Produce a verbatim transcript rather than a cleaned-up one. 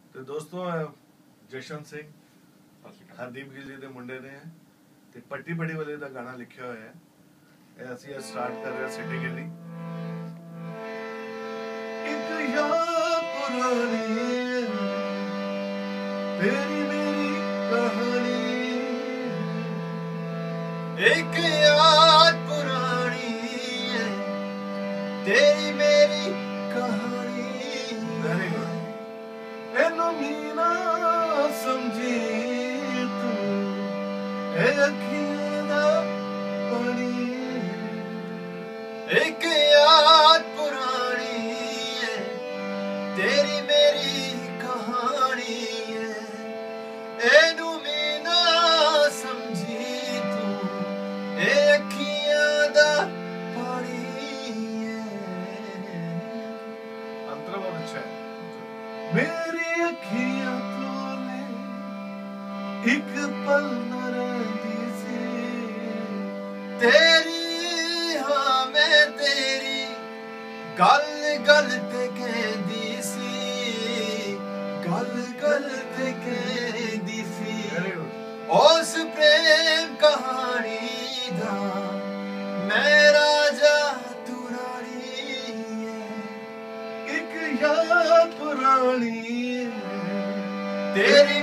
ਤੇ ਦੋਸਤੋ ਜਸ਼ਨ ਸਿੰਘ ਹਰਦੀਪ ਗਿੱਲ ਜੀ ਦੇ ਮੁੰਡੇ ਨੇ ਤੇ ਪੱਟੀ ਬੜੀ ਵਾਲੇ ਦਾ ਗਾਣਾ ਲਿਖਿਆ ਹੋਇਆ ਹੈ। ਇਹ ਅਸੀਂ ਅੱਜ ਸਟਾਰਟ ਕਰ ਰਹੇ ਹਾਂ ਸਿਟੀ ਗਿੱਲੀ। ਇੱਕ ਯਾਦ ਪੁਰਾਣੀ ਤੇਰੀ ਮੇਰੀ ਕਹਾਣੀ, एक याद पुरानी है तेरी मेरी कहानी। एनू मीना समझी तू ए अखियां दा पानी। एक याद पुरानी है तेरी मेरी कहानी है। एनू मीना समझी मेरी अखियां तोले एक पल न रहती सी, तेरी हाँ मैं तेरी गल गल ते कहदी सी, गल गल ते कहदी सी। उस प्रेम कहानी दा मैं राजा तू रानी है। एक याद पुरानी तेरी